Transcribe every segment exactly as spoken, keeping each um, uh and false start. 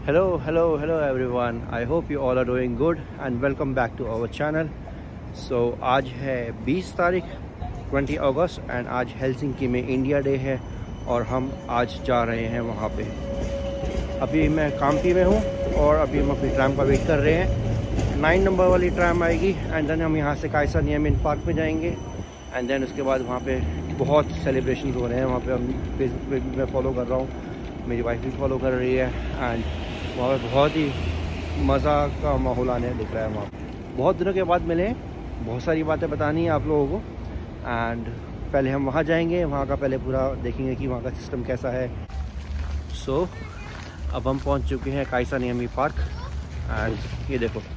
Hello, hello, hello everyone. I hope you all are doing good and welcome back to our channel. So आज है बीस तारीख बीस अगस्त एंड आज हेलसिंकी में इंडिया डे है और हम आज जा रहे हैं वहाँ पे। अभी मैं काम्पी में हूँ और अभी हम अपनी ट्रैम का वेट कर रहे हैं। नाइन नंबर वाली ट्रैम आएगी एंड देन हम यहाँ से कायसा नियामिन पार्क में जाएंगे एंड देन उसके बाद वहाँ पे बहुत सेलिब्रेशन हो रहे हैं। वहाँ पे हम फेसबुक पे मैं फॉलो कर रहा हूँ, मेरी वाइफ भी फॉलो कर रही है एंड वहाँ पे बहुत ही मज़ा का माहौल आने दिख रहा है। वहाँ बहुत दिनों के बाद मिले, बहुत सारी बातें बतानी है आप लोगों को एंड पहले हम वहाँ जाएंगे, वहाँ का पहले पूरा देखेंगे कि वहाँ का सिस्टम कैसा है। सो so, अब हम पहुँच चुके हैं कायसा नियामी पार्क एंड ये देखो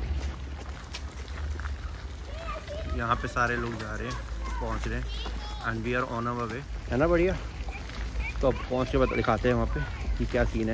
यहाँ पे सारे लोग जा रहे हैं, पहुँच रहे हैं and we are on our way, है ना बढ़िया। तो अब पहुँच के बाद दिखाते हैं वहाँ पे कि क्या सीन है।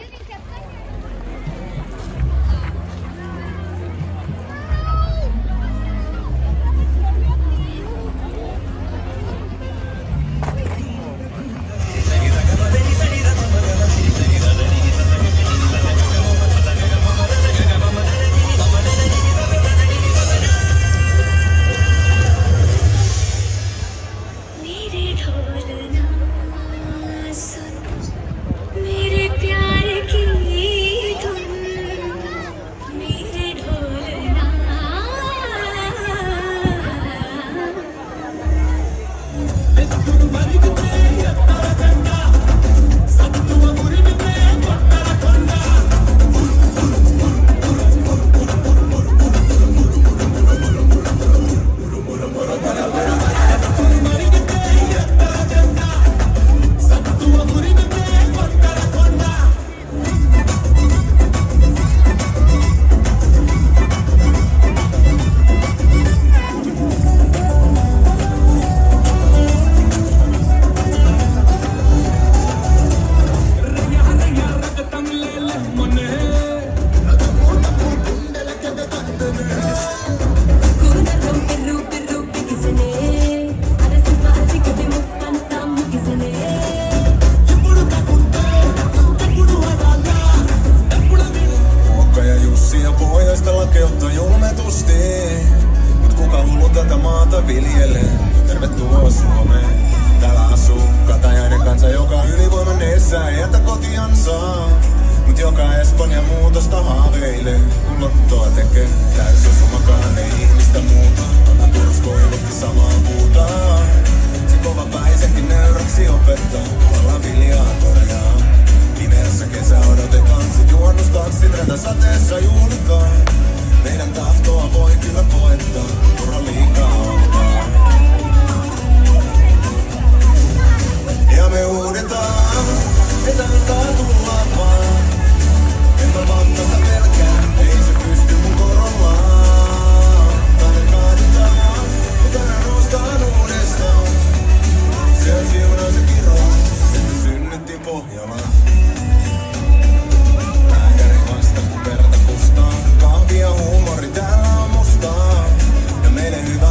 Tervetuloa Suomeen. Täällä asuu katajainen kansa, joka ylivoimaneessa ei jätä kotiansa. Mut joka Espanja muutosta haaveilee, kun lottoa tekee. Täysosummakaan ei ihmistä muuta, anna turuskoilutti samaa puutaa. Se kova päisenkin nöyräksi opettaa, alla viljaa korjaa. Pimeässä kesä odotetaan, sit juhannustaksit rentä sateessa juhlitaan. Meidän tahtoa voi kyllä koettaa, turha liikaa ottaa. Ja me huudetaan, että antaa tulla vaan. En mä vattasta pelkää, ei se pysty mun korollaan. Tänne kaadetaan, mutta tänään noustaan uudestaan. Se on siunaa se kiro, että synnytti Pohjolaan. Lääkäri vasta kun verta kustaa. Kahvi ja huumori täällä on mustaa. Ja meille hyvä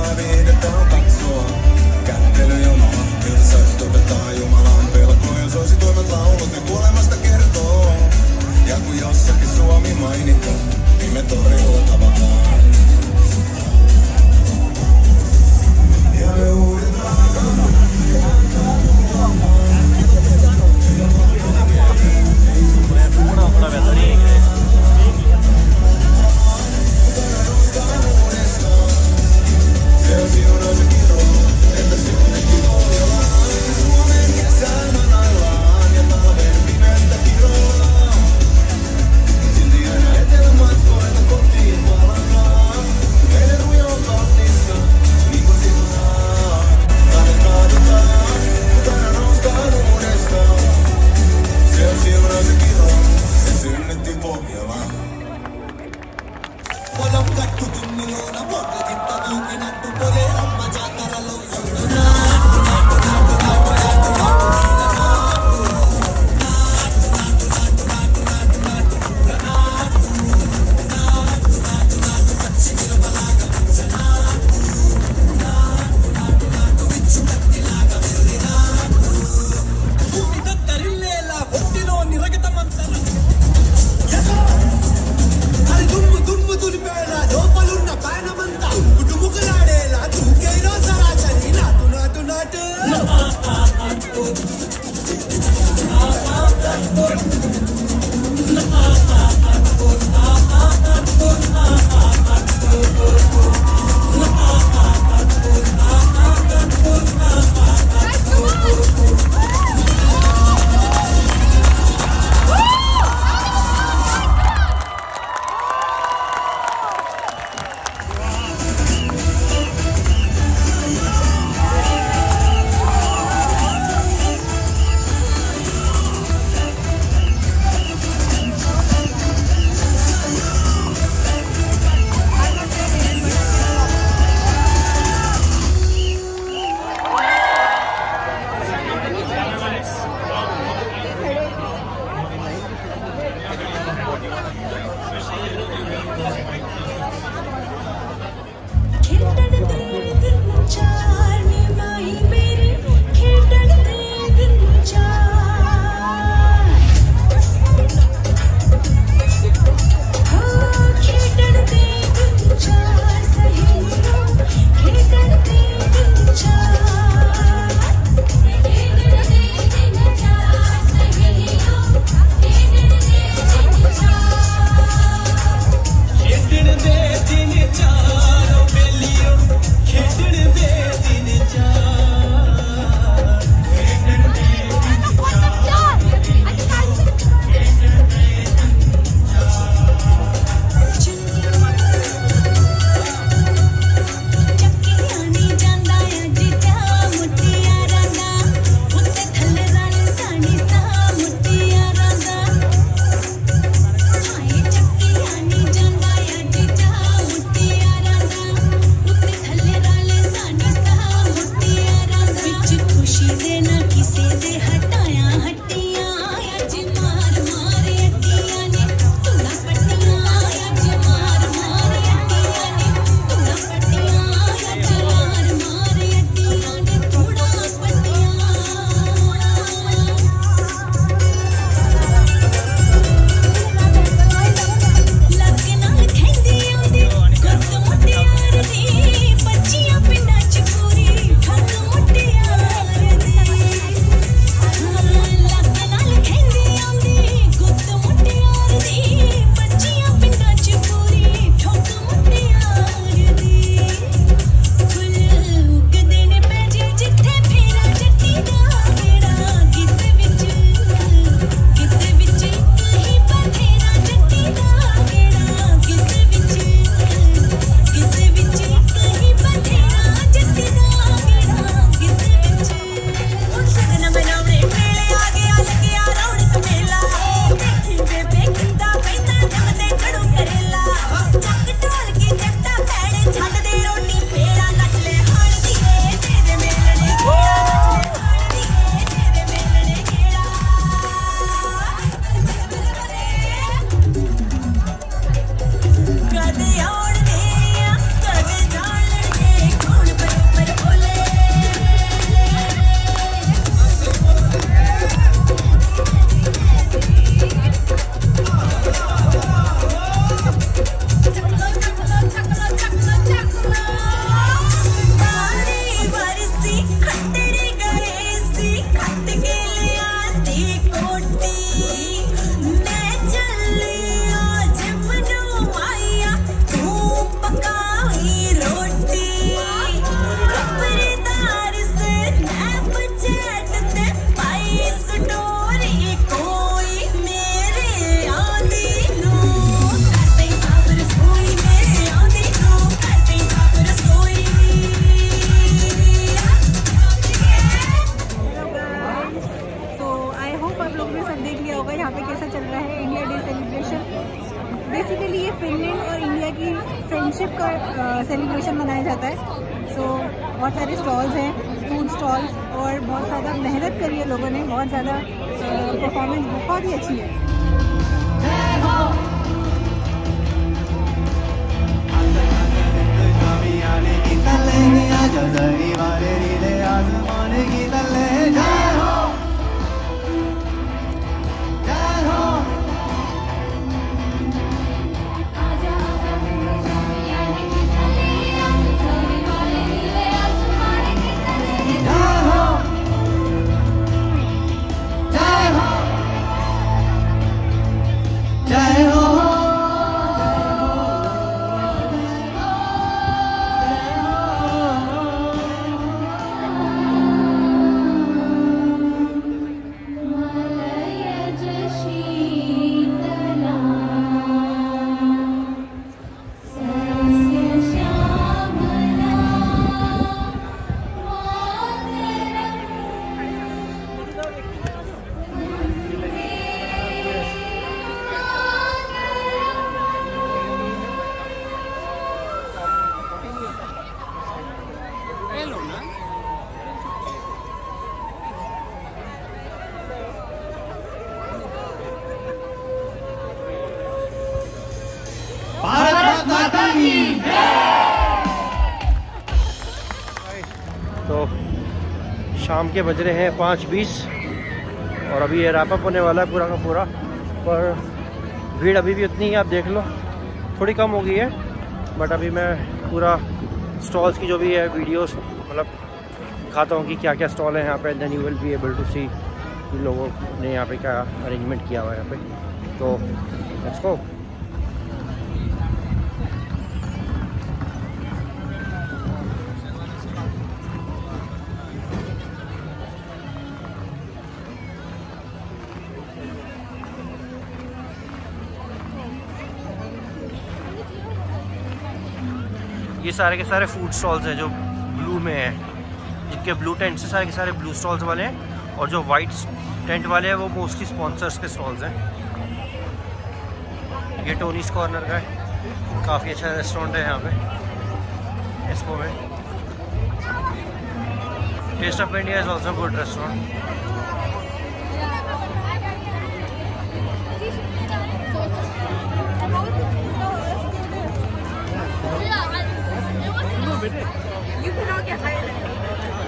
friendship का celebration मनाया जाता है। सो so, बहुत सारे stalls हैं, food stalls, और बहुत ज़्यादा मेहनत करी है लोगों ने, बहुत ज़्यादा परफॉर्मेंस बहुत ही अच्छी है। तो शाम के बज रहे हैं पाँच बीस और अभी ये रैप अप होने वाला है पूरा का पूरा, पर भीड़ अभी भी उतनी ही आप देख लो, थोड़ी कम हो गई है। बट अभी मैं पूरा स्टॉल्स की जो भी है वीडियोस मतलब दिखाता हूँ कि क्या क्या स्टॉल है यहाँ पे, then you will be able to see लोगों ने यहाँ पे क्या अरेंजमेंट किया हुआ है यहाँ पे। तो लेट्स गो। ये सारे के सारे फूड स्टॉल्स हैं जो ब्लू में है, जिनके ब्लू टेंट से सारे के सारे ब्लू स्टॉल्स वाले हैं, और जो वाइट टेंट वाले हैं वो मोस्टली स्पॉन्सर्स के स्टॉल्स हैं। ये टोनीज कॉर्नर का है, काफ़ी अच्छा रेस्टोरेंट है यहाँ पे एक्सपो में। Taste of India is also good restaurant. You cannot get higher than that.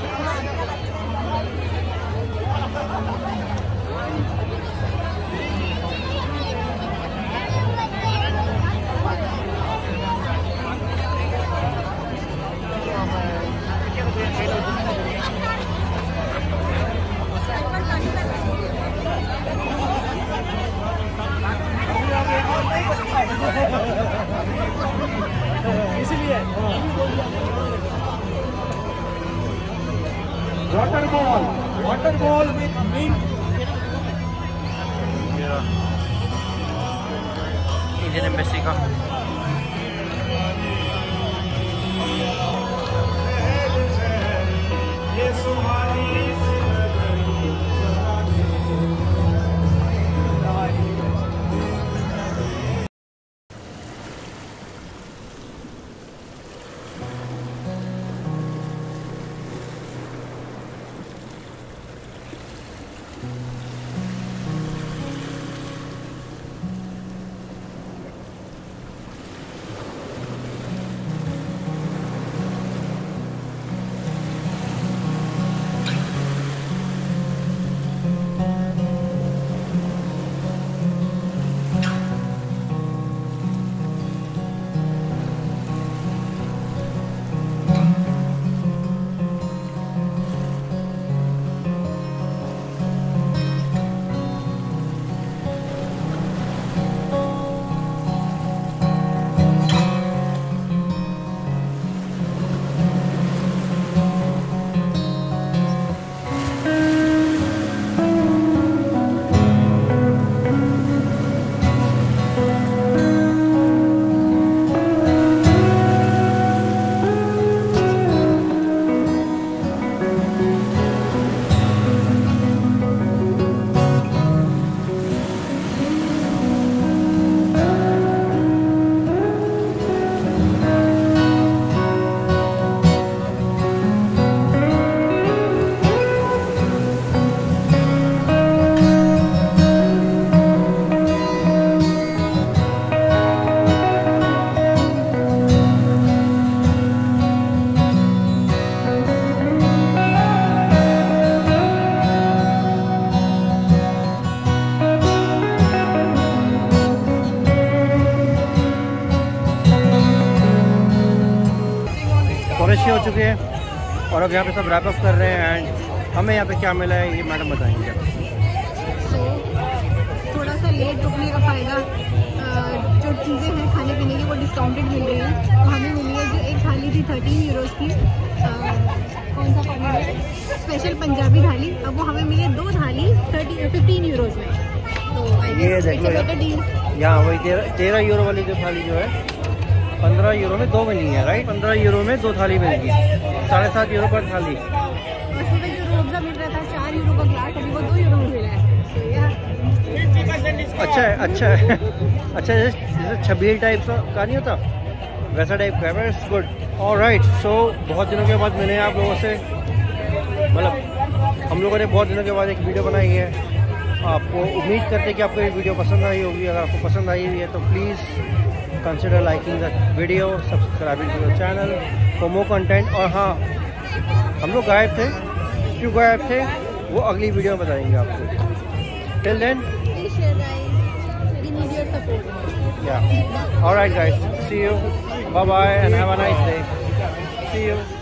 Water ball, water ball with mint. Indian embassy का हो चुके हैं और अब यहाँ पे सब रैप अप कर रहे हैं। एंड हमें यहाँ पे क्या मिला है ये मैडम बताएंगे। so, थोड़ा सा लेट रुकने का फ़ायदा, जो चीज़ें हैं खाने पीने की वो डिस्काउंटेड मिल रही हैं। तो हमें मिली है जो एक थाली थी थर्टीन यूरोज़ की, कौन सा कॉर्नर है, स्पेशल पंजाबी थाली, अब वो हमें मिली दो थाली थर्टी फिफ्टीन यूरोज़ में। तो ये देख लो यहाँ वही तेरह तेरह यूरो वाली जो थाली जो है पंद्रह यूरो में दो मिली है, राइट? पंद्रह यूरो में दो थाली मिलेगी, साढ़े सात यूरो पर थाली। उसमें जो रोबजा मिल रहा था चार यूरो का ग्लास, अभी वो दो यूरो में मिला है। अच्छा है, अच्छा है। अच्छा जैसे छबील टाइप का नहीं होता वैसा टाइप का है। It's good. ऑलराइट, सो बहुत दिनों के बाद मिले आप लोगों से, मतलब हम लोगों ने बहुत दिनों के बाद एक वीडियो बनाई है आपको उम्मीद करते हैं कि आपको ये वीडियो पसंद आई होगी। अगर आपको पसंद आई हुई है तो please consider liking the video, subscribing to the channel for more content. और हाँ, हम लोग गायब थे, क्यों गायब थे वो अगली वीडियो में बताएंगे आपको। Till then, yeah, all right guys, see you, bye bye and have a nice day, see you.